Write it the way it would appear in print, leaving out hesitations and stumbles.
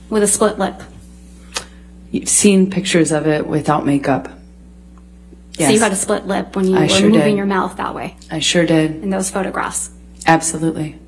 with a split lip. You've seen pictures of it without makeup. Yes. So you had a split lip when you were sure moving did. your mouth that way I sure did. in those photographs. Absolutely.